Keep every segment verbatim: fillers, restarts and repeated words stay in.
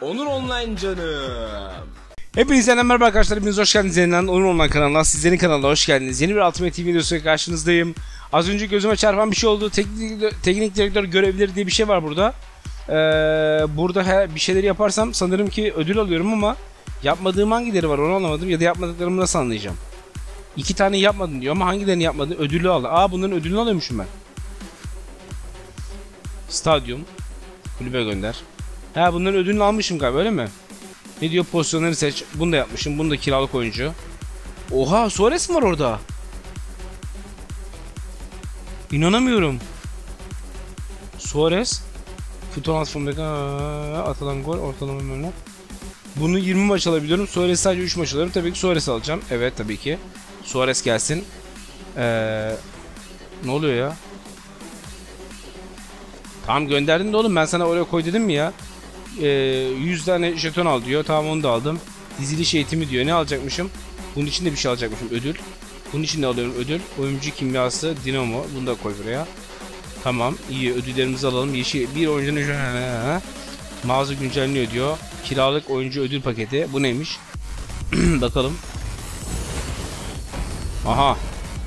Onur Online canım. Hepinize merhaba arkadaşlar, hepiniz hoş geldiniz yeniden Onur Online kanalına, sizlerin kanalına hoş geldiniz. Yeni bir Ultimate Team videosuyla karşınızdayım. Az önce gözüme çarpan bir şey oldu. Teknik, teknik direktör görevleri diye bir şey var burada. Ee, burada he, bir şeyleri yaparsam sanırım ki ödül alıyorum ama yapmadığım hangileri var onu anlamadım ya da yapmadıklarımı nasıl anlayacağım. İki tane yapmadın diyor ama hangilerini yapmadın ödülü al. Aa, bunların ödülünü alıyormuşum ben. Stadyum, kulübe gönder. Ha, bunların ödülünü almışım galiba, öyle mi? Ne diyor, pozisyonları seç. Bunu da yapmışım. Bunu da kiralık oyuncu. Oha, Suarez mi var orada? İnanamıyorum. Suarez. Futbol transformdaki atılan gol ortalama önüne. Bunu yirmi maç alabiliyorum. Suarez sadece üç maç alıyorum. Tabii ki Suarez alacağım. Evet, tabii ki. Suarez gelsin. Ee, ne oluyor ya? Tamam, gönderdin de oğlum, ben sana oraya koy dedim mi ya? Ee, yüz tane jeton al diyor. Tamam, onu da aldım. Diziliş eğitimi diyor. Ne alacakmışım? Bunun için de bir şey alacakmışım. Ödül. Bunun için de alıyorum ödül. Oyuncu kimyası Dinamo. Bunu da koy buraya. Tamam. İyi, ödüllerimizi alalım. Yeşil bir oyuncunun mağaza güncelliyor diyor. Kiralık oyuncu ödül paketi. Bu neymiş? Bakalım. Aha.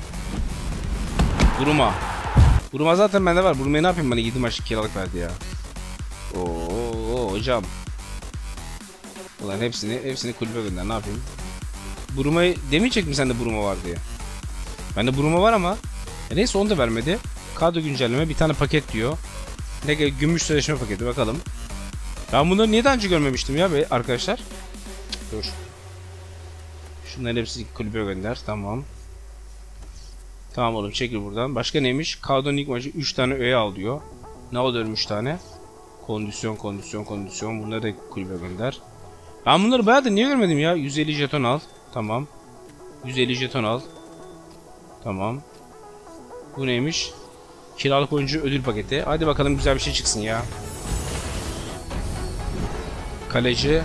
Buruma. Buruma zaten bende var. Buruma'yı ne yapayım, bana yedi maçlık kiralık verdi ya. Oo hocam. Ulan hepsini hepsini kulübe gönder, ne yapayım? Buruma'yı demeyecek mi sen de Buruma var diye? Bende Buruma var ama e neyse, onu da vermedi. Kadro güncelleme bir tane paket diyor. Ne, gümüş sözleşme paketi, bakalım. Ben bunları niye daha önce görmemiştim ya be arkadaşlar? Dur. Şunların hepsini kulübe gönder, tamam. Tamam oğlum, çekil buradan. Başka neymiş? Kadronun ilk maçı üç tane öğe al diyor. Ne alıyorum üç tane? Kondisyon, kondisyon, kondisyon. Bunları da kulübe gönder. Ben bunları bayağıdır niye görmedim ya? yüz elli jeton al. Tamam. yüz elli jeton al. Tamam. Bu neymiş? Kiralık oyuncu ödül paketi. Hadi bakalım, güzel bir şey çıksın ya. Kaleci.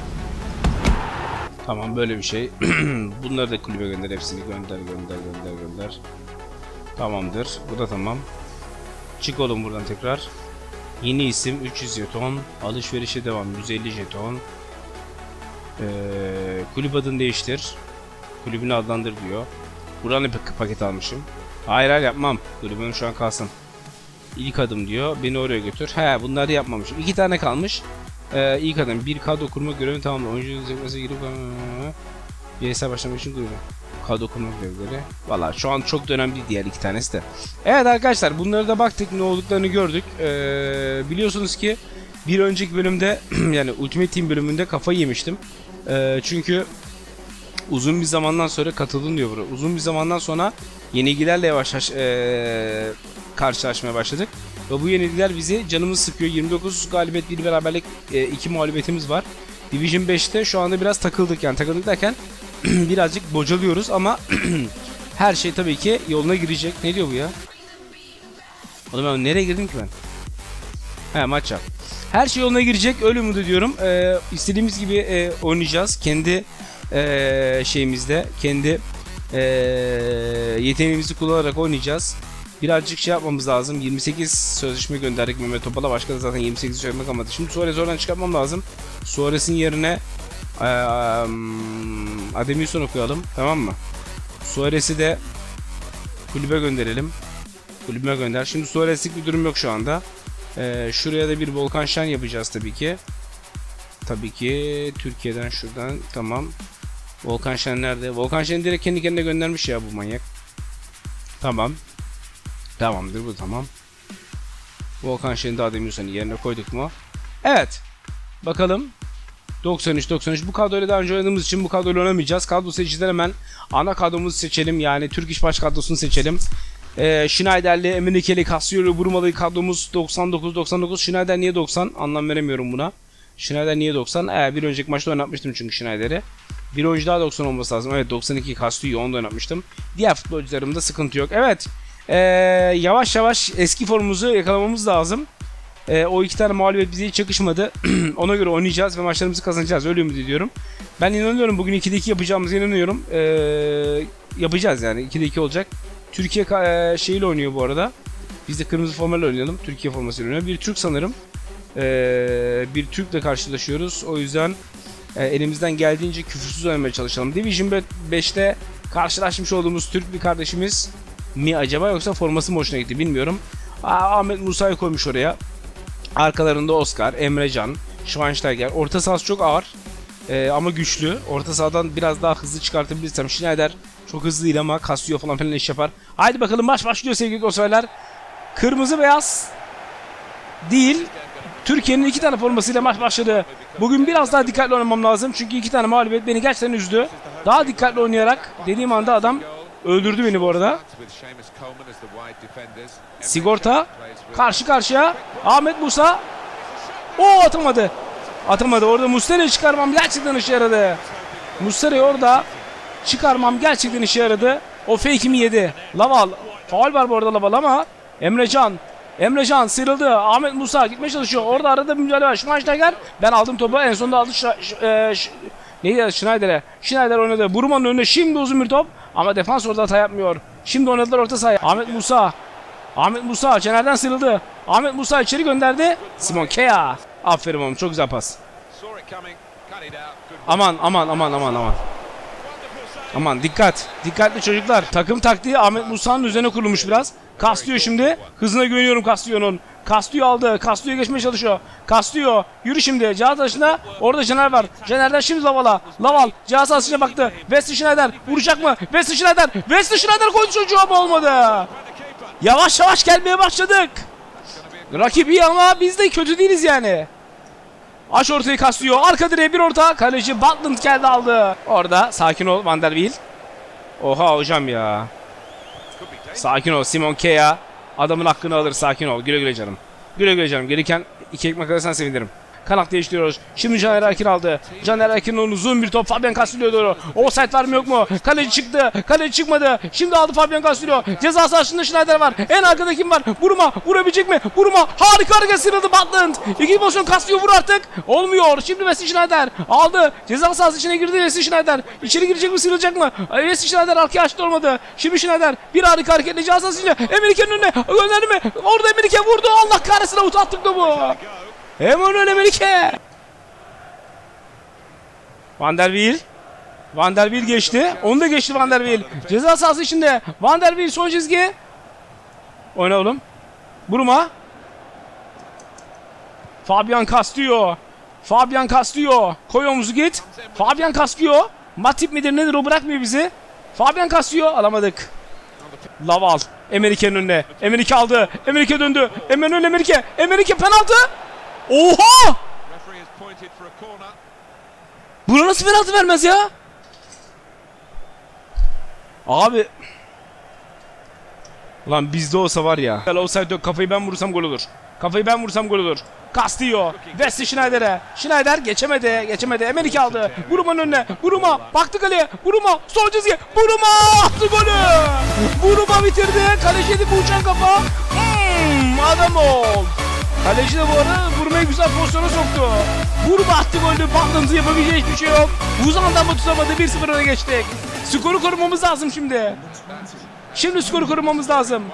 Tamam, böyle bir şey. Bunları da kulübe gönder. Hepsini gönder, gönder, gönder, gönder. Tamamdır. Bu da tamam. Çık oğlum buradan tekrar. Yeni isim üç yüz jeton. Alışverişe devam yüz elli jeton. Ee, kulüp adını değiştir. Kulübünü adlandır diyor. Buradan bir paket almışım. Hayır hayır, yapmam. Kulübün şu an kalsın. İlk adım diyor. Beni oraya götür. He, bunları yapmamışım. İki tane kalmış. Ee, ilk adım. Bir kadro kurma görevini tamamla. Oyuncu zekası girip bir hesap başlamak için kulübü. Kadro kurma görevleri. Valla şu an çok da önemli değil diğer iki tanesi de. Evet arkadaşlar, bunları da baktık, ne olduklarını gördük. Ee, biliyorsunuz ki bir önceki bölümde yani Ultimate Team bölümünde kafayı yemiştim. Ee, çünkü uzun bir zamandan sonra katıldın diyor buraya. Uzun bir zamandan sonra yenilgilerle yavaş yavaş ee, karşılaşmaya başladık. Ve bu yenilgiler bizi canımız sıkıyor. yirmi dokuz galibiyet, bir beraberlik, iki mağlubiyetimiz var. Division beşte şu anda biraz takıldık, yani takıldık derken birazcık bocalıyoruz ama her şey tabii ki yoluna girecek. Ne diyor bu ya? Oğlum ben nereye girdim ki ben? He, maç yap. Her şey yoluna girecek, öyle umut ediyorum. Ee, istediğimiz gibi e, oynayacağız. Kendi e, şeyimizde, kendi e, yeteneğimizi kullanarak oynayacağız. Birazcık şey yapmamız lazım. yirmi sekiz sözleşme gönderdik Mehmet Topal'a. Başka da zaten yirmi sekiz sözleşme kalmadı. Şimdi Suarez'i oradan çıkartmam lazım. Suarez'in yerine e, Ademilson'u koyalım. Tamam mı? Suarez'i de kulübe gönderelim. Kulübe gönder. Şimdi Suarez'lik bir durum yok şu anda. Ee, şuraya da bir Volkan Şen yapacağız tabii ki. Tabii ki Türkiye'den şuradan, tamam. Volkan Şen nerede? Volkan Şen'i direkt kendi kendine göndermiş ya bu manyak. Tamam. Tamamdır, bu tamam. Volkan Şen'i de Ademilson'u yerine koyduk mu? Evet. Bakalım. doksan üç doksan üç, bu kadroyla daha önce oynadığımız için bu kadroyla oynamayacağız. Kadro seçiciler, hemen ana kadromuzu seçelim. Yani Türk İş Baş kadrosunu seçelim. Ee, Schneider'li, Emenike'li, Cassiol'lu, Burmalı kadromuz doksan dokuz doksan dokuz. Schneider niye doksan? Anlam veremiyorum buna. Schneider niye doksan? Ee, bir önceki maçta oynatmıştım çünkü Schneider'i. Bir oyuncu daha doksan olması lazım. Evet, doksan iki Cassiol'u onu da oynatmıştım. Diğer futbolcularımda sıkıntı yok. Evet. Ee, yavaş yavaş eski formumuzu yakalamamız lazım. Ee, o iki tane mağlubiyet bize hiç yakışmadı. Ona göre oynayacağız ve maçlarımızı kazanacağız. Öyle ümit ediyorum. Ben inanıyorum, bugün ikide iki yapacağımıza inanıyorum. Ee, yapacağız yani. ikide iki olacak. Türkiye e, şeyiyle oynuyor bu arada. Biz de kırmızı formayla oynayalım. Türkiye formasıyla oynuyor. Bir Türk sanırım. Ee, bir Türk'le karşılaşıyoruz. O yüzden e, elimizden geldiğince küfürsüz oynamaya çalışalım. Division beşte karşılaşmış olduğumuz Türk bir kardeşimiz mi acaba, yoksa forması mı hoşuna gitti bilmiyorum. Aa, Ahmet Musa'yı koymuş oraya. Arkalarında Oscar, Emrecan, Schweinsteiger. Orta sahası çok ağır ee, ama güçlü. Orta sahadan biraz daha hızlı çıkartabilirsem. Schneider çok hızlı değil ama Castillo falan filan iş yapar. Haydi bakalım, maç başlıyor sevgili dostlar. Kırmızı beyaz değil, Türkiye'nin iki tane formasıyla maç başladı. Bugün biraz daha dikkatli oynamam lazım. Çünkü iki tane mağlubiyet beni gerçekten üzdü. Daha dikkatli oynayarak, dediğim anda adam öldürdü beni bu arada. Sigorta karşı karşıya. Ahmet Musa. O atamadı. Atamadı. Orada Muslera'yı çıkarmam gerçekten işe yaradı. Muslera'yı orada çıkarmam gerçekten işe yaradı. O fake'imi yedi. Laval. Faul var bu arada Laval ama Emrecan. Emrecan sıyrıldı. Ahmet Musa gitmeye çalışıyor. Orada arada bir mücadele var. Schweinsteiger. Ben aldım topu. En sonunda aldı. E, neydi? Schneider'e. Schneider oynadı. Buruma'nın önüne şimdi uzun bir top. Ama defans orada hata yapmıyor. Şimdi oynadılar orta sahaya. Ahmet Musa. Ahmet Musa Cener'den sıyrıldı. Ahmet Musa içeri gönderdi. Simon Kea. Aferin oğlum. Çok güzel pas. Aman aman aman aman aman. Aman dikkat. Dikkatli çocuklar. Takım taktiği Ahmet Musa'nın üzerine kurulmuş biraz. Castillo şimdi. Hızına güveniyorum Castillo'nun. Castillo aldı. Castillo geçmeye çalışıyor. Castillo yürü şimdi. Cihaz taşına. Orada Caner var. Caner'den şimdi Laval'a. Laval cihaz taşına baktı. Wesley Schneider vuracak mı? Wesley Schneider. Wesley Schneider koydu çocuğu ama olmadı. Yavaş yavaş gelmeye başladık. Rakip iyi ama biz de kötü değiliz yani. Aç ortayı Castillo. Arka direğe bir orta. Kaleci Butland geldi aldı. Orada sakin ol Van der Wiel. Oha hocam ya. Sakin ol Simon Kea. Adamın hakkını alır, sakin ol. Güle güle canım. Güle güle canım. Gelirken iki ekmek alırsan sevinirim. Kanat değiştiriyoruz. Şimdi Caner Erkin aldı. Caner Erkin'in uzun bir top Fabian Castillo'ya doğru. Offside var mı yok mu? Kaleci çıktı. Kaleci çıkmadı. Şimdi aldı Fabian Castillo. Ceza sahasında Schneider var. En arkada kim var? Vurma. Vurabilecek mi? Vurma. Harika harika sıyrıldı Butland. İkinci pozisyon Castillo vur artık. Olmuyor. Şimdi Wesley Schneider aldı. Ceza sahası içine girdi Wesley Schneider. İçeri girecek mi, sıyrılacak mı? Wesley Schneider arkaya açtı, olmadı. Şimdi Schneider bir harika hareketle ceza sahası içine. Emerike'nin önüne. Gönderdi mi? Orada Emerike vurdu. Allah kahretsin, avuta attık da bu. Hemen Emerike. Van der Wiel. Van der Wiel geçti. Onu da geçti Van der Wiel. Ceza sahası içinde. Van der Wiel son çizgi. Oyna oğlum. Buruma. Fabian Castillo. Fabian Castillo. Koy omuzu git. Fabian Castillo. Matip midir nedir o, bırakmıyor bizi. Fabian Castillo alamadık. Laval. Emerike'nin önüne. Emerike aldı. Emerike döndü. Emmanuel Emerike. Emerike penaltı. Oha! Buna nasıl penaltı vermez ya? Abi. Ulan bizde olsa var ya. Offside yok, kafayı ben vursam gol olur. Kafayı ben vursam gol olur. Castillo. Wesley Schneider'e. Schneider geçemedi. Geçemedi. Emerike aldı. Buruma'nın önüne. Buruma. Baktı kaleye. Buruma. Sol çizgi. Buruma. Attı golü. Buruma bitirdi. Kaleci de bu uçan kafa. Hmm, adam ol. Kaleci de bu arada vurmayı güzel pozisyona soktu. Buruma attı golü. Butland'ın yapabileceği hiçbir şey yok. Uzandan mı tutamadı. bir sıfır öne geçtik. Skoru korumamız lazım şimdi. Şimdi skoru korumamız lazım.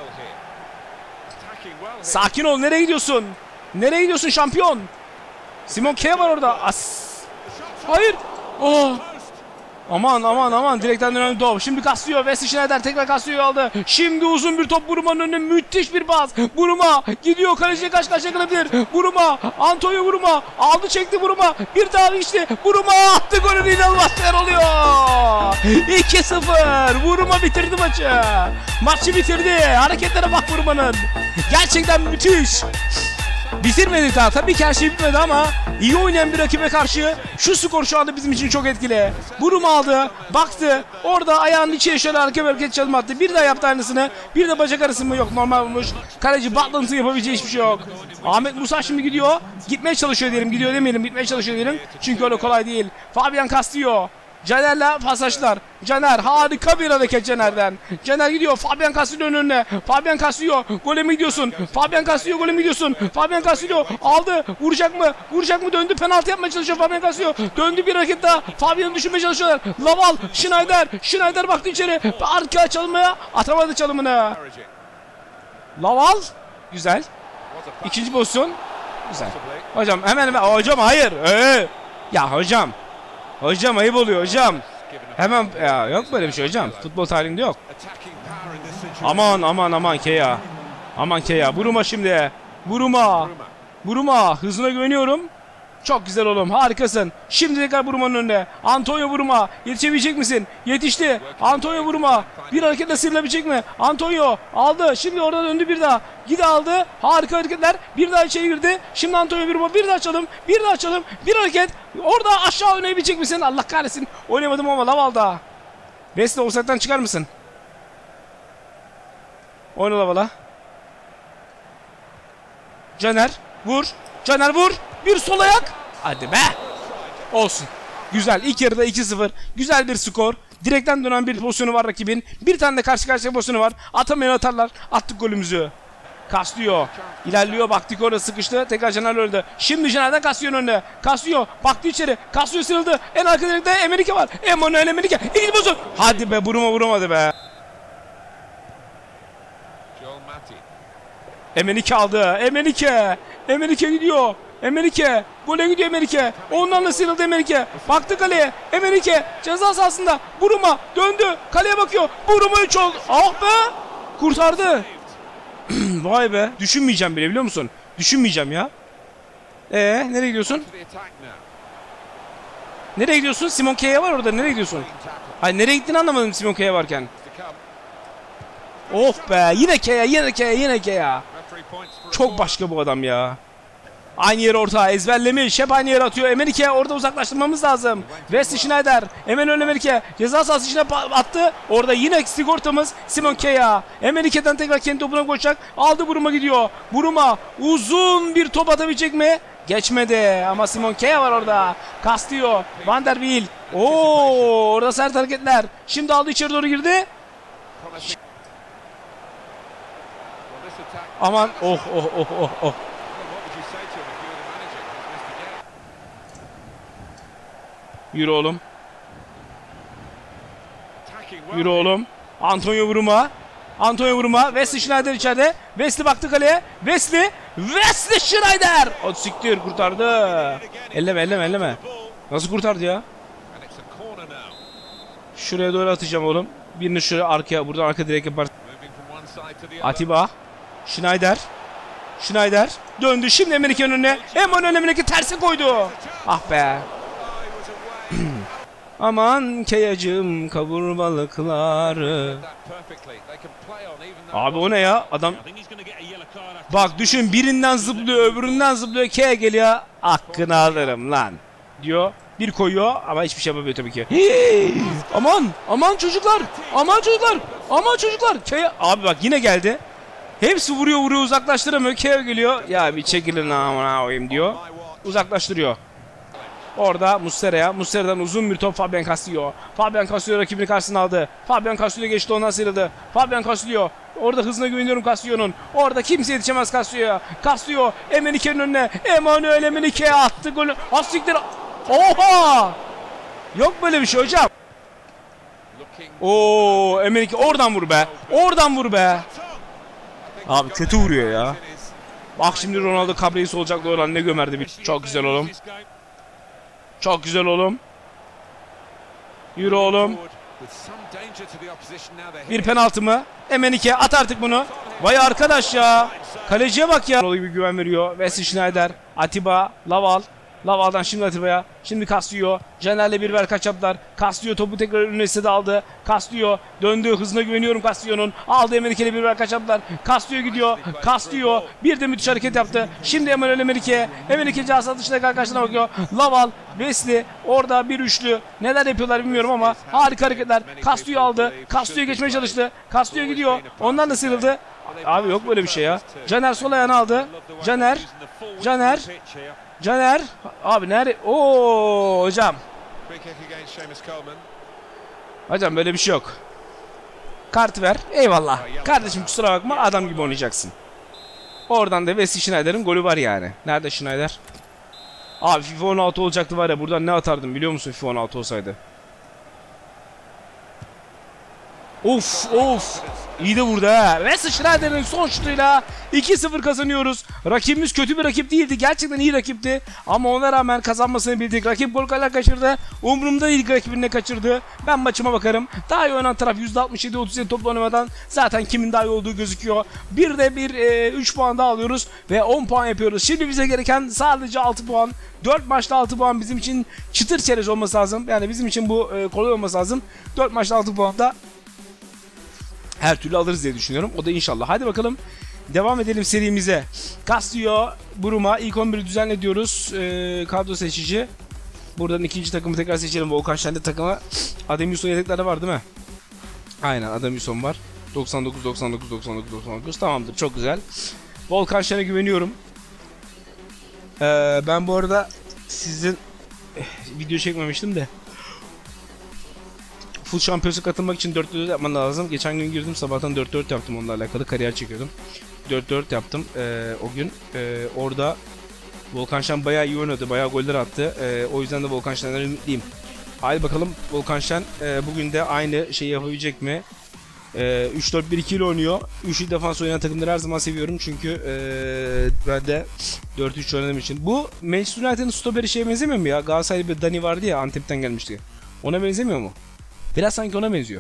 Sakin ol. Nereye gidiyorsun? Nereye gidiyorsun şampiyon? Simon Kea var orada. As. Hayır. Oh. Aman aman aman. Direkten dönen top. Şimdi Castillo. Wesley Schneider tekrar Castillo'yu aldı. Şimdi uzun bir top Buruma'nın önüne. Müthiş bir pas. Buruma gidiyor. Kaleciye kaç kaç kalabilir. Buruma. Antonio Buruma. Aldı çekti Buruma. Bir daha geçti. Buruma attı golünü. İnanılmaz oluyor. iki sıfır. Buruma bitirdi maçı. Maçı bitirdi. Hareketlere bak Buruma'nın. Gerçekten müthiş. Bitirmedi daha. Tabii ki her şey bitmedi ama iyi oynayan bir rakibe karşı şu skor şu anda bizim için çok etkili. Buruma aldı. Baktı. Orada ayağının içine şöyle arka bir hareket çalım attı. Bir daha yaptı aynısını. Bir de bacak arası mı? Yok, normal olmuş. Kaleci Butland'ın yapabileceği hiçbir şey yok. Ahmet Musa şimdi gidiyor. Gitmeye çalışıyor diyelim. Gidiyor demeyelim. Gitmeye çalışıyor diyelim. Çünkü öyle kolay değil. Fabian Castillo. Caner'le pasajlar. Caner harika bir hareket Caner'den. Caner gidiyor Fabian Castillo'nun önüne. Fabian Castillo gole mi gidiyorsun? Fabian Castillo gole mi gidiyorsun? Fabian Castillo aldı. Vuracak mı? Vuracak mı? Döndü. Penaltı yapmaya çalışıyor Fabian Castillo. Döndü bir hareket daha. Fabian'ı düşünmeye çalışıyorlar. Laval. Schneider. Schneider baktı içeri. Arka çalmaya atamadı çalımını. Laval. Güzel. İkinci pozisyon. Güzel. Hocam hemen hemen. Hocam hayır. Ee. Ya hocam. Hocam ayıp oluyor hocam. Hemen ya yok böyle bir şey hocam. Futbol tarihinde yok. Aman aman aman Keya. Aman Keya. Buruma şimdi. Buruma. Buruma. Hızına güveniyorum. Çok güzel oğlum. Harikasın. Şimdi tekrar Buruma'nın önünde. Antonio Buruma. Yetişebilecek misin? Yetişti. Antonio Buruma. Bir hareketle sıyrılabilecek mi? Antonio aldı. Şimdi oradan döndü bir daha. Gide aldı. Harika hareketler. Bir daha içeri girdi. Şimdi Antonio Buruma. Bir daha açalım. Bir daha açalım. Bir hareket. Orada aşağı oynayabilecek misin? Allah kahretsin. Oynamadım ama Laval'da. Wesley offside'den çıkar mısın? Oyna Laval'a. Caner. Vur. Caner vur. Bir sol ayak. Hadi be. Olsun. Güzel. İlk yarıda iki sıfır. Güzel bir skor. Direkten dönen bir pozisyonu var rakibin. Bir tane de karşı karşıya pozisyonu var. Atamayan atarlar. Attık golümüzü. Kaslıyor. İlerliyor. Baktık orada sıkıştı. Tekrar Caner öldü. Şimdi Caner'den Kaslıyor'nun önüne. Kaslıyor. Baktı içeri. Kaslıyor sıyrıldı. En arka direkte Emenike var. Emanuel Emenike. İkinci pozisyon. Hadi be. Buruma vuramadı be. Emenike aldı. Emenike. Emenike gidiyor. Emenike. Gole gidiyor Emenike. Ondan da sıyrıldı Emenike. Baktı kaleye. Emenike. Ceza sahasında. Buruma. Döndü. Kaleye bakıyor. Buruma üç oldu. Ah be. Kurtardı. Vay be. Düşünmeyeceğim bile biliyor musun? Düşünmeyeceğim ya. Ee, nereye gidiyorsun? Nereye gidiyorsun? Simon K'ye var orada. Nereye gidiyorsun? Hayır nereye gittiğini anlamadım Simon K'ye varken. Of be. Yine K'ye. Yine K'ye. Yine K'ye. Çok başka bu adam ya. Aynı yere orta ezberlemiş. Hep aynı yere atıyor. Emenike orada uzaklaştırmamız lazım. Wesley Schneider. Emanuel Emenike. Ceza sahası içine attı. Orada yine sigortamız Simon Kea. Emenike'den tekrar kendi topuna koşacak. Aldı Buruma gidiyor. Buruma uzun bir top atabilecek mi? Geçmedi ama Simon Kea var orada. Kastıyor. Van der Wiel. Oo, orada sert hareketler. Şimdi aldı içeri doğru girdi. Aman oh oh oh oh oh. Yürü oğlum. Yürü oğlum. Antonio Buruma. Antonio Buruma. Wesley Schneider içeride. Wesley baktı kaleye. Wesley. Wesley Schneider. O siktir kurtardı. Elleme elleme elleme. Nasıl kurtardı ya? Şuraya doğru atacağım oğlum. Birini şuraya arkaya. Buradan arka direkt yapar. Atiba. Schneider. Schneider. Döndü. Şimdi Emenike'nin önüne. Emanuel Emenike tersi koydu. Ah be. Aman Keyacığım kavur balıkları. Abi o ne ya? Adam bak düşün birinden zıplıyor öbüründen zıplıyor K'ye geliyor. Hakkını alırım lan diyor. Bir koyuyor ama hiçbir şey yapamıyor tabii ki. Hii! Aman aman çocuklar. Aman çocuklar. Aman çocuklar. K'ye abi bak yine geldi. Hepsi vuruyor vuruyor uzaklaştıramıyor. K'ye geliyor. Ya bir çekilin amına koyayım diyor. Uzaklaştırıyor. Orada Muslera'ya. Muslera'dan uzun bir top Fabian Castillo. Fabian Castillo rakibini karşısına aldı. Fabian Castillo geçti ondan sıyrıldı. Fabian Castillo. Orada hızına güveniyorum Castillo'nun. Orada kimse yetişemez Castillo'ya. Castillo Emenike'nin önüne. Emanuel Emenike'ye attı golü. Asiktir. Oha! Yok böyle bir şey hocam. Oo Emenike oradan vur be. Oradan vur be. Abi kötü vuruyor ya. Bak şimdi Ronaldo Cabrera olacak olan ne gömerdi bir. Çok güzel oğlum. Çok güzel oğlum. Yürü oğlum. Bir penaltı mı? Emenike at artık bunu. Vay arkadaş ya. Kaleciye bak ya. Gibi güven veriyor. Wesley Schneider. Atiba. Laval. Laval'dan şimdi Atiba'ya. Şimdi Castillo. Caner'le bir ver kaçaplar. Castillo topu tekrar önüne de aldı. Castillo döndü. Hızına güveniyorum Castillo'nun. Aldı Emenike'yle bir ver kaçaplar. Castillo gidiyor. Castillo bir de müthiş hareket yaptı. Şimdi Emanuel Emenike. Emenike cihazı dışında karşılaştığına bakıyor. Laval. Wesley. Orada bir üçlü. Neler yapıyorlar bilmiyorum ama harika hareketler. Castillo aldı. Castillo geçmeye çalıştı. Castillo gidiyor. Ondan da sıyrıldı. Abi yok böyle bir şey ya. Caner sol ayağını aldı. Caner. Caner. Caner. Abi nerede? Oo hocam. Hocam böyle bir şey yok. Kart ver. Eyvallah. Kardeşim kusura bakma adam gibi oynayacaksın. Oradan da Wesley Schneider'in golü var yani. Nerede Schneider? Abi FIFA on altı olacaktı var ya buradan ne atardım biliyor musun FIFA on altı olsaydı. Of of. İyi de vurdu ha. Ve Schneider'in son şutuyla iki sıfır kazanıyoruz. Rakibimiz kötü bir rakip değildi. Gerçekten iyi rakipti. Ama ona rağmen kazanmasını bildik. Rakip gol kale kaçırdı. Umurumda değil rakibine kaçırdı. Ben maçıma bakarım. Daha iyi oynanan taraf yüzde altmış yedi otuz yedi toplu oynamadan zaten kimin daha iyi olduğu gözüküyor. Bir de bir e, üç puan daha alıyoruz. Ve on puan yapıyoruz. Şimdi bize gereken sadece altı puan. dört maçta altı puan bizim için çıtır çerez olması lazım. Yani bizim için bu e, kolay olması lazım. dört maçta altı puan da her türlü alırız diye düşünüyorum. O da inşallah. Hadi bakalım. Devam edelim serimize. Castillo, Buruma. İlk on biri düzenle diyoruz. Ee, kadro seçici. Buradan ikinci takımı tekrar seçelim. Volkan Şen'de takımı. Ademyusson yedeklerde var değil mi? Aynen Ademyusson var. doksan dokuz doksan dokuz doksan dokuz doksan dokuz. Tamamdır. Çok güzel. Volkan Şen'e güveniyorum. Ee, ben bu arada sizin eh, video çekmemiştim de. Full şampiyonası katılmak için dört dört yapman lazım. Geçen gün girdim sabahtan dört dört yaptım onunla alakalı. Kariyer çekiyordum. dört dört yaptım ee, o gün. Ee, orada Volkan Şen bayağı iyi oynadı. Bayağı goller attı. Ee, o yüzden de Volkan Şen'den ümitliyim. Haydi bakalım Volkan Şen e, bugün de aynı şeyi yapabilecek mi? E, üç dört bir iki ile oynuyor. Üçlü defans oynayan takımları her zaman seviyorum. Çünkü e, ben de dört üç oynadığım için. Bu Manchester United'ın stoperi şeye benzemiyor mu ya? Galatasaray'da bir Dani vardı ya Antep'ten gelmişti. Ona benzemiyor mu? Biraz sanki ona benziyor.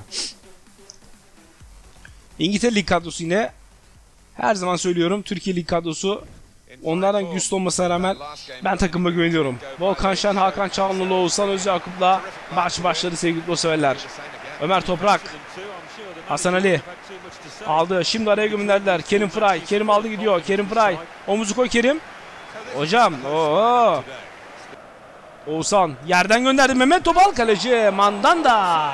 İngiltere Lig kadrosu yine her zaman söylüyorum Türkiye Lig kadrosu onlardan güçlü olmasına rağmen ben takıma güveniyorum. Volkan Şen, Hakan Çalhanoğlu, Oğuzhan Özyakup'la maç başladı sevgili futbolseverler. Ömer Toprak, Hasan Ali aldı. Şimdi araya gönderdiler. Kerim Fry. Kerim aldı gidiyor. Kerim Fry. Omuzu koy Kerim. Hocam. Oo. Oğuzhan yerden gönderdi. Mehmet Topal kaleci. Mandanda.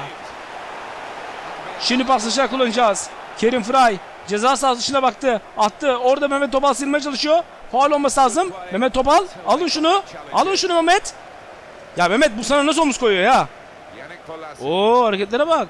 Şimdi paslaşarak kullanacağız. Kerim Fry. Ceza sahası dışına baktı. Attı. Orada Mehmet Topal silmeye çalışıyor. Faul olması lazım. Mehmet Topal. Alın şunu. Alın şunu Mehmet. Ya Mehmet bu sana nasıl omuz koyuyor ya? Oo hareketlere bak.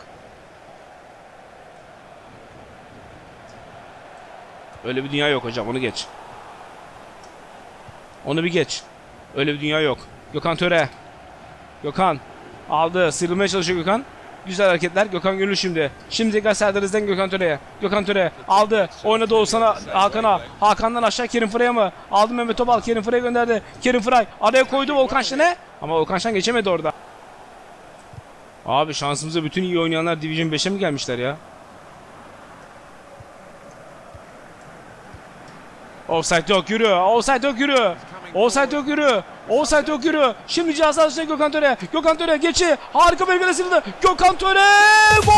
Öyle bir dünya yok hocam. Onu geç. Onu bir geç. Öyle bir dünya yok. Gökhan Töre. Gökhan. Aldı. Sıyrılmaya çalışıyor Gökhan. Güzel hareketler. Gökhan Gönül şimdi. Şimdi tekrar Serdar Özden Gökhan Töre'ye. Gökhan Töre aldı. Oynadı Oğuzhan'a. Hakan'a. Hakan'dan aşağı Kerim Frey'e mi? Aldı Mehmet Topal. Kerim Frey'e gönderdi. Kerim Frey. Araya koydu Volkan Şen'e. Ama Volkan Şen geçemedi orada. Abi şansımıza bütün iyi oynayanlar Division beşe mi gelmişler ya? Offside yok yürü. Offside yok yürü. Offside yok yürü. Offside yok yürü. Şimdi cihaz alışına Gökhan Töre. Gökhan Töre geçi. Harika belgele sildi. Gökhan Töre. Gol!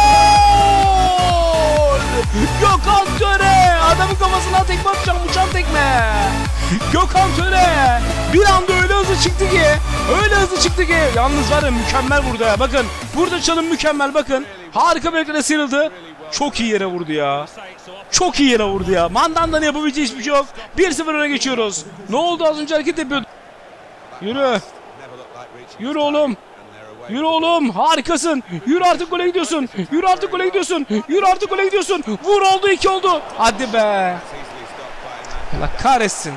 Gökhan Töre. Adamın kafasından tekme atacağım. Uçan tekme. Gökhan Töre. Bir anda öyle hızlı çıktı ki. Öyle hızlı çıktı ki. Yalnız var ya mükemmel burada ya. Bakın. Burada çalım mükemmel bakın. Harika belgele sıyrıldı. Çok iyi yere vurdu ya. Çok iyi yere vurdu ya. Mandanda'nın yapabileceği hiçbir şey yok. bir sıfır öne geçiyoruz. Ne oldu az önce hareket yapıyordu. Yürü. Yürü oğlum. Yürü oğlum. Harikasın. Yürü artık gole gidiyorsun. Yürü artık gole gidiyorsun. Yürü artık gole gidiyorsun. Vur oldu iki oldu. Hadi be. Allah kahretsin.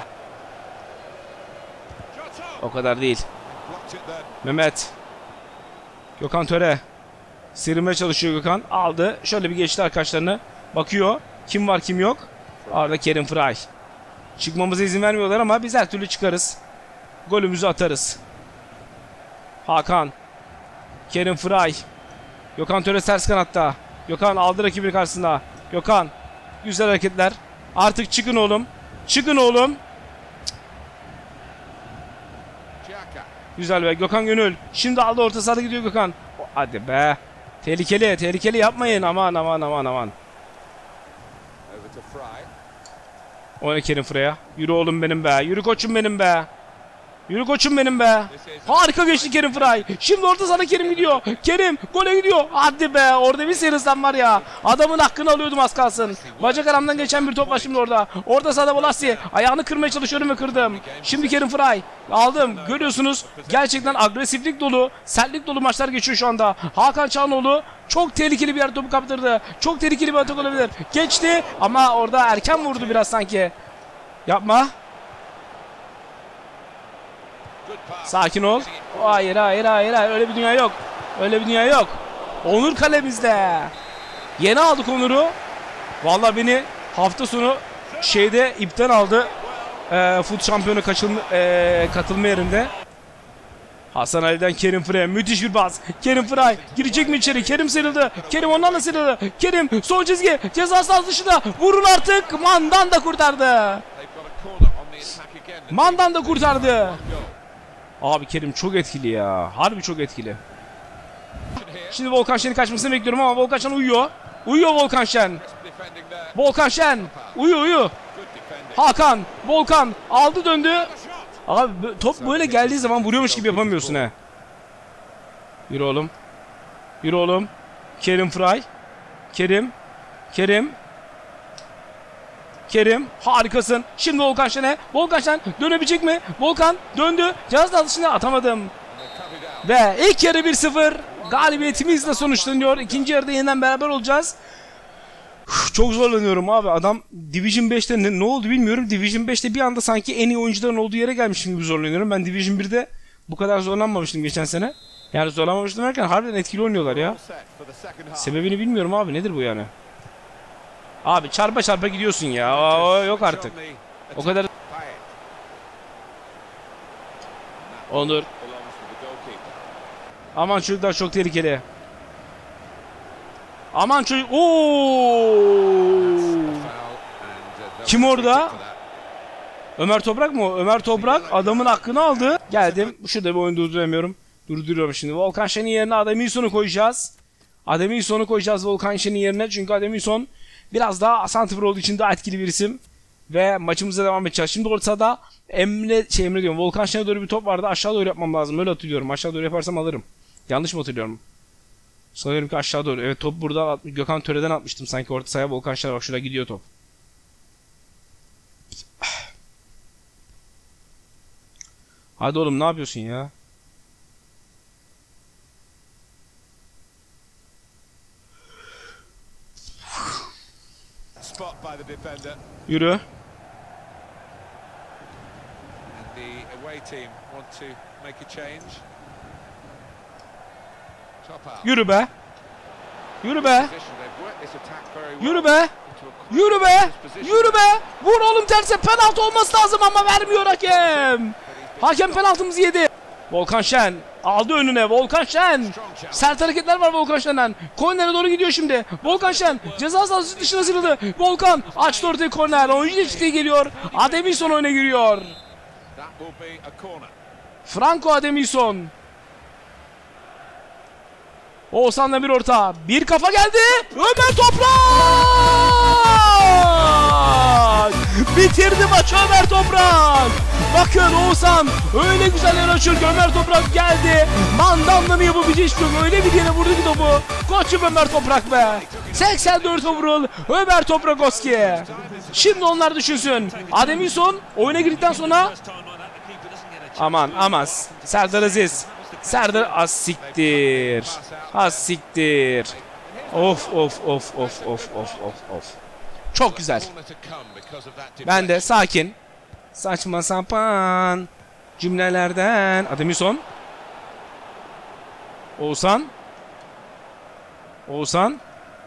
O kadar değil. Mehmet. Gökhan Töre. Sıyrılmaya çalışıyor Gökhan. Aldı. Şöyle bir geçti arkadaşlarını. Bakıyor. Kim var kim yok. Arada Kerim Fry. Çıkmamıza izin vermiyorlar ama biz her türlü çıkarız. Golümüzü atarız. Hakan. Kerim Fry. Gökhan Töre ters kanatta. Gökhan aldı rakibinin karşısında. Gökhan. Güzel hareketler. Artık çıkın oğlum. Çıkın oğlum. Güzel be. Gökhan Gönül. Şimdi aldı orta sahada gidiyor Gökhan. Hadi be. Tehlikeli. Tehlikeli yapmayın. Aman aman aman aman. Oyna Kerim Frey'e. Yürü oğlum benim be. Yürü koçum benim be. Yürü koçum benim be. Harika geçti Kerim Frey. Şimdi orta sahada Kerim gidiyor. Kerim gole gidiyor. Hadi be. Orada bir seyirsen var ya. Adamın hakkını alıyordum az kalsın. Bacak aramdan geçen bir top var şimdi orada. Orta sahada Bolassi. Ayağını kırmaya çalışıyorum ve kırdım. Şimdi Kerim Frey. Aldım. Görüyorsunuz. Gerçekten agresiflik dolu, sertlik dolu maçlar geçiyor şu anda. Hakan Çalhanoğlu çok tehlikeli bir yer topu kaptırdı. Çok tehlikeli bir atak olabilir. Geçti ama orada erken vurdu biraz sanki. Yapma. Sakin ol. Hayır hayır hayır hayır öyle bir dünya yok. Öyle bir dünya yok. Onur kalemizde. Yeni aldık Onur'u. Vallahi beni hafta sonu şeyde ipten aldı. E, Fut şampiyonu kaçılma, e, katılma yerinde. Hasan Ali'den Kerim Frey. Müthiş bir bas. Kerim Frey. Girecek mi içeri? Kerim sıyrıldı. Kerim ondan da sıyrıldı. Kerim son çizgi. Ceza sahası dışında. Vurun artık. Mandan da kurtardı. Mandan da kurtardı. Abi Kerim çok etkili ya. Harbi çok etkili. Şimdi Volkan Şen'in kaçmasını bekliyorum ama Volkan Şen uyuyor. Uyuyor Volkan Şen. Volkan Şen. Uyu uyu. Hakan. Volkan. Aldı döndü. Abi top böyle geldiği zaman vuruyormuş gibi yapamıyorsun he. Yürü oğlum. Yürü oğlum. Kerim Frey. Kerim. Kerim. Kerim. Harikasın. Şimdi Volkan Şen'e. Volkan Şen dönebilecek mi? Volkan döndü. Cihaz dışına atamadım. Ve ilk yarı bir sıfır. Galibiyetimizle sonuçlanıyor. İkinci yarıda yeniden beraber olacağız. Uf, çok zorlanıyorum abi. Adam Division beşte ne, ne oldu bilmiyorum. Division beşte bir anda sanki en iyi oyuncuların olduğu yere gelmişim gibi zorlanıyorum. Ben Division birde bu kadar zorlanmamıştım geçen sene. Yani zorlanmamıştım derken harbiden etkili oynuyorlar ya. Sebebini bilmiyorum abi. Nedir bu yani? Abi çarpa çarpa gidiyorsun ya. O, yok artık. O kadar. Onur. Aman çocuklar çok tehlikeli. Aman çocuk. Ooo. Kim orada? Ömer Toprak mı? Ömer Toprak adamın hakkını aldı. Geldim. Şurada bir oyun durduramıyorum. Durduruyorum şimdi. Volkan Şen'in yerine Ademilson'u koyacağız. Ademilson'u koyacağız Volkan Şen'in yerine. Çünkü Ademilson biraz daha santrfor olduğu için daha etkili bir isim. Ve maçımıza devam edeceğiz. Şimdi ortada Emre, şey Emre diyorum. Volkan Şen'e doğru bir top vardı. Aşağı doğru yapmam lazım. Öyle hatırlıyorum. Aşağı doğru yaparsam alırım. Yanlış mı hatırlıyorum? Sanıyorum ki aşağı doğru. Evet, top burada Gökhan Töre'den atmıştım sanki orta sahaya. Volkan Şen'e bak şurada gidiyor top. Hadi oğlum ne yapıyorsun ya? Yürü. Yürü be. Yürü be. Yürü be. Yürü be. Yürü be. Vur oğlum terse, penaltı olması lazım ama vermiyor hakem. Hakem penaltımızı yedi. Volkan Şen aldı önüne. Volkan Şen. Sert hareketler var Volkan Şen'den. Korner'e doğru gidiyor şimdi. Volkan Şen ceza sahası dışına sıyrıldı. Volkan açtı ortaya korner. Oyuncu değişikliği geliyor. Ademilson oyuna giriyor. Franco Ademilson. Oğuzhan'la bir orta. Bir kafa geldi. Ömer Toprak! Bitirdi maçı Ömer Toprak. Bakın Oğuzhan öyle güzel yer açıyor ki Ömer Toprak geldi. Mandamla mı yapabileceği hiçbir yok. Öyle bir yere vurdu ki topu. Koçum Ömer Toprak be. seksen dört overall Ömer Toprakoski. Şimdi onlar düşünsün. Ademilson oyuna girdikten sonra aman aman Serdar Aziz. Serdar asiktir. Asiktir. Of of of of of of of of. Çok güzel. Ben de sakin. Saçma sapan cümlelerden. Ademilson. Oğuzhan. Oğuzhan.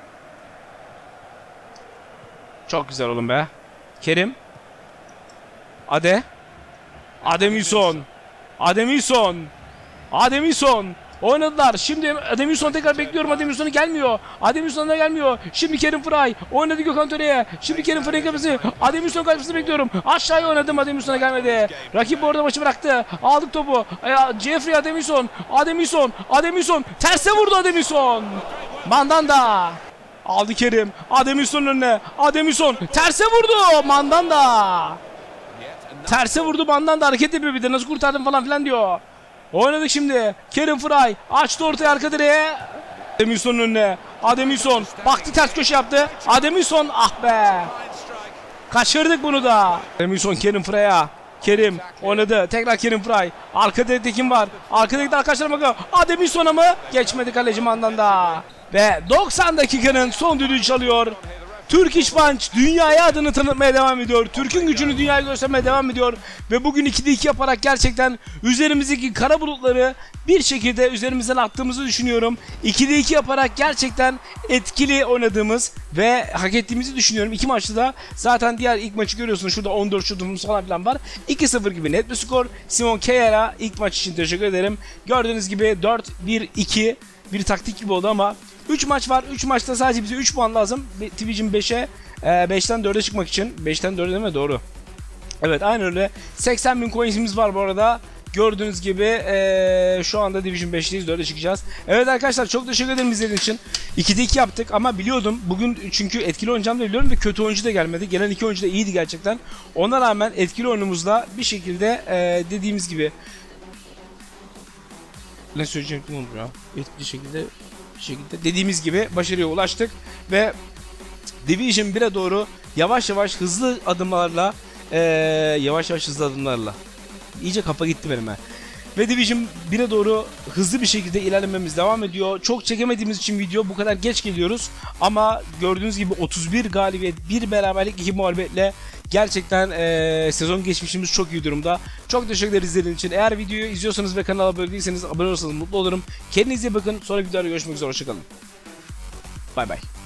Çok güzel oğlum be. Kerim. Ade. Ademilson. Ademilson. Ademilson. Oynadılar. Şimdi Ademilson tekrar bekliyorum. Ademilson'u gelmiyor. Ademilson'a gelmiyor. Şimdi Kerim Frey. Oynadı Gökhan Töre'ye. Şimdi Kerim Frey'in kapısı. Ademilson kaçmasını bekliyorum. Aşağıya oynadım. Ademilson'a gelmedi. Rakip orada maçı bıraktı. Aldık topu. Jeffrey Ademilson. Ademilson. Ademilson. Terse vurdu Ademilson. Mandanda. Aldı Kerim. Ademilson'un önüne. Ademilson. Terse vurdu. Mandanda. Terse vurdu. Mandanda hareket yapıyor bir de. Nasıl kurtardım falan filan diyor. Oynadık şimdi. Kerim Frey açtı ortaya arka direğe. Ademilson'un önüne. Ademilson baktı ters köşe yaptı. Ademilson ah be. Kaçırdık bunu da. Ademilson Kerim Frey'e. Kerim oynadı. Tekrar Kerim Frey. Arka direkte kim var? Arka direkte arkadaşlar bakıyor. Ademilson'a mı? Geçmedi kaleci Mandanda. Ve doksan dakikanın son düdüğü çalıyor. Turkish Punch dünyaya adını tanıtmaya devam ediyor. Türk'ün gücünü dünyaya göstermeye devam ediyor. Ve bugün ikide iki yaparak gerçekten üzerimizdeki kara bulutları bir şekilde üzerimizden attığımızı düşünüyorum. ikide iki yaparak gerçekten etkili oynadığımız ve hak ettiğimizi düşünüyorum. İki maçta da zaten diğer ilk maçı görüyorsunuz. Şurada on dört şutumuz falan filan var. iki sıfır gibi net bir skor. Simon Kjær'a ilk maç için teşekkür ederim. Gördüğünüz gibi dört bir iki bir taktik gibi oldu ama üç maç var. üç maçta sadece bize üç puan lazım. Twitch'in beşe beşten dörde çıkmak için. beşten dörde değil mi? Doğru. Evet aynen öyle. seksen bin coins'imiz var bu arada. Gördüğünüz gibi ee, şu anda Division beşteyiz. dörde çıkacağız. Evet arkadaşlar çok teşekkür ederim izlediğiniz için. ikide iki yaptık ama biliyordum. Bugün çünkü etkili oynayacağımı da biliyorum ve kötü oyuncu da gelmedi. Gelen iki oyuncu da iyiydi gerçekten. Ona rağmen etkili oyunumuzla bir şekilde ee, dediğimiz gibi ne söyleyecektim onu ya. Etkili şekilde bir şekilde dediğimiz gibi başarıya ulaştık ve Division bire doğru yavaş yavaş hızlı adımlarla ee, yavaş yavaş hızlı adımlarla iyice kafa gitti benim ha. Ve Division bire doğru hızlı bir şekilde ilerlememiz devam ediyor. Çok çekemediğimiz için video bu kadar geç geliyoruz. Ama gördüğünüz gibi otuz bir galibiyet, bir beraberlik, iki mağlubiyetle gerçekten ee, sezon geçmişimiz çok iyi durumda. Çok teşekkür ederiz izlediğiniz için. Eğer videoyu izliyorsanız ve kanala abone değilseniz abone olursanız mutlu olurum. Kendinize iyi bakın. Sonraki videoda görüşmek üzere. Hoşçakalın. Bay bay.